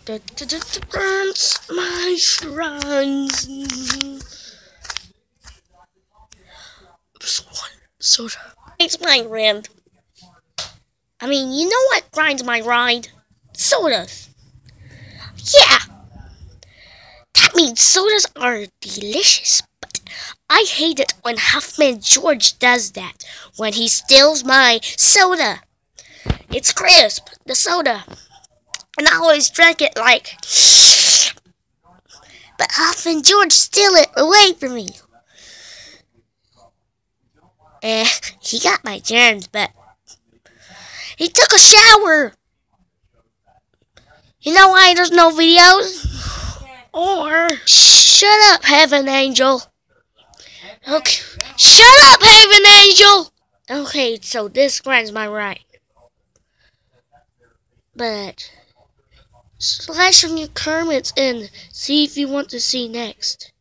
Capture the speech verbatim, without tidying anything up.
Da, da, da, da, burns my shrines. Just one soda. It's my rind. I mean, you know what grinds my rind? Sodas. Yeah. That means sodas are delicious, but I hate it when Huffman George does that, when he steals my soda. It's crisp, the soda, and I always drink it like, but Huffman George steal it away from me. Eh, he got my germs, but he took a shower. You know why there's no videos? Or shut up, Heaven Angel. Okay, shut up, Heaven Angel. Okay, so this grinds my right. But slash on your comments and see if you want to see next.